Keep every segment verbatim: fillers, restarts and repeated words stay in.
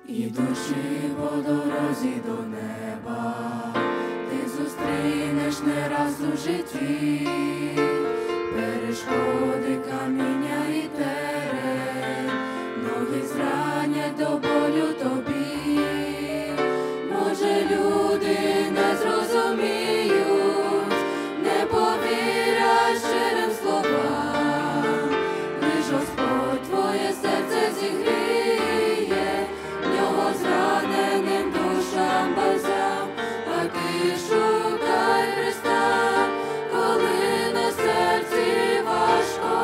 Ідучи по дорозі до неба, ти зустрінеш не раз у житті перешкоди, каміння і терен, ноги зранять до болю тобі. Може, люди не зрозуміють, не повірять щирим словам, лиш Господь твоє серце зігріє, в нього зраненим душам бальзам. А ти шукай Христа, коли на серці важко,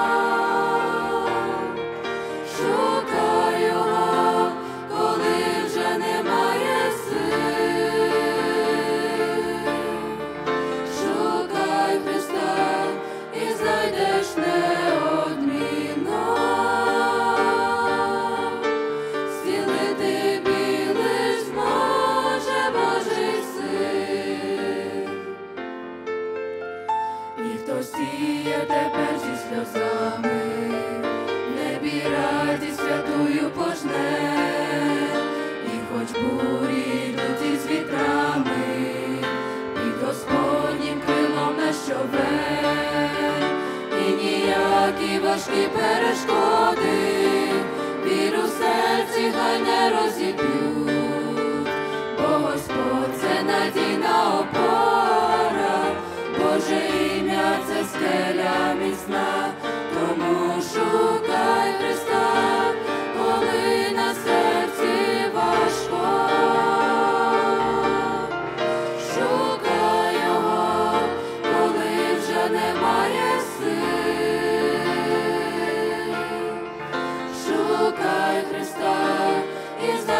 шукай Його, коли вже немає сил, шукай Христа і знайдеш неодмінно. Зцілити біль лиш зможе Божий син. Ніхто сіє тепер зі сльозами, в небі радість святую пожне. І хоч бурі йдуть із вітрами, під Господнім крилом на щове, і ніякі важкі перешкоди віру в серці хай не розіб'ють, бо Господь – це надійна опора, Боже ім'я – це скеля міцна. Тому шукай Христа, коли на серці важко, шукай Його, коли вже немає сил, шукай Христа і